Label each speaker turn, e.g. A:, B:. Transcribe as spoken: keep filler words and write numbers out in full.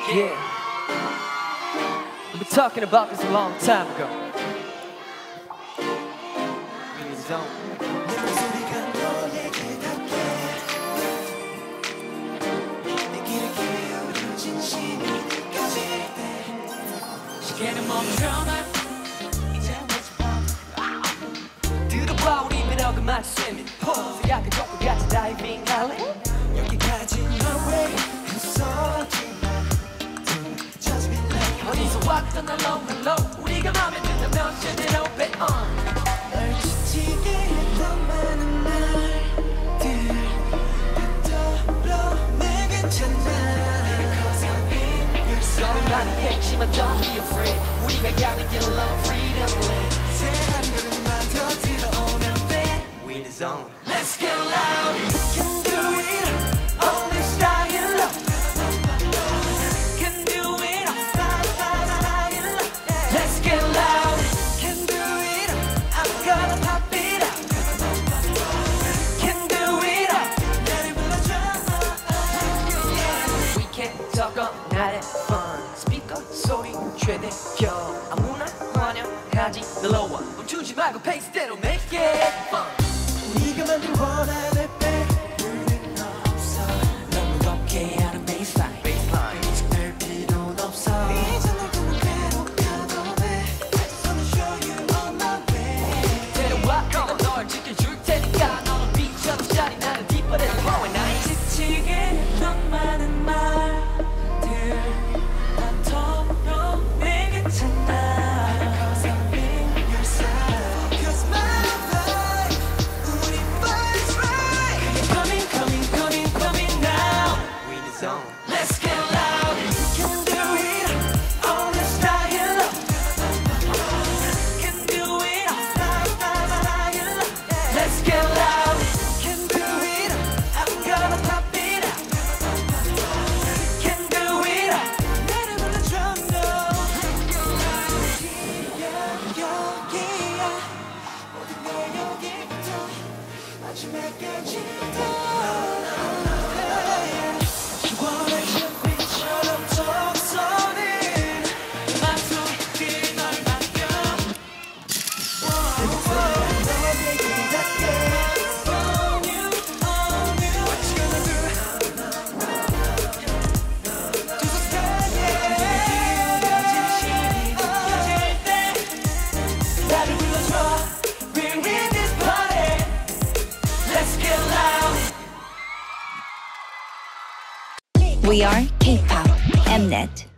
A: Yeah, we've been talking about this a long time ago. 위인더존.
B: 목소리가 너에게 닿게 내 귀를 기울여 진심이 느껴질 때 시계는 멈춰놔 이제
A: 들어봐 우리 매력을 맞추면 포즈 약간 조금 같이 다이빙 할래?
B: 여기까지 no way 웃어지만 Just be like
A: 어디서 왔던 hello hello 우리가 맘에 든다면 제대로 bet on
B: 널 지치게 했던 많은 말들 다 떠올려 내 괜찮아 Cause I'm in your
A: 너는
B: side
A: 나는 했지만 don't be afraid 우리가 가는 길 love freedom land
B: 새한 걸음만 더 들어오면 돼
A: 위인더존.
B: Let's get loud Can do it all this style love Can do it all style love Let's get loud Can do it I'm gonna pop it up Can do it all 나를 불러줘
A: We can't talk all night at fun 스피커 소리 최대 켜 아무나 환영하지 늘러와 멈추지 말고 페이스대로 make it fun
B: 네가 만든 원하는 배우는 없어 너무 높게 하는 baseline 별 필요는 없어 이제 널 보면 괴롭혀도 돼 I just wanna show you on my way
A: 데려와 내가 널 지켜줄 테니까 너는 빛처럼 shine 나는 deeper than the power night
B: 지치게 했던 많은 말들 난 털어 내 괜찮아 Cause I'm in your side Cause my life 우리 boys right Coming coming coming coming now
A: 위인더존.
B: Let's get loud Can do it all the style love Can do it all style love Let's get loud Can do it I'm gonna pop it up Can do it 나를 불러줘 no 여기야 어딘가 여기부터 마지막까지 시원해진 빛처럼 톡쏘는 맘속에 널 맡겨 내 목소리가 너에게 닿게 On you, on you What you gonna do? To the sky, yeah 진심이 느껴질 때 나를 불러줘 We're in this party Let's get loud
C: We are K-pop Mnet.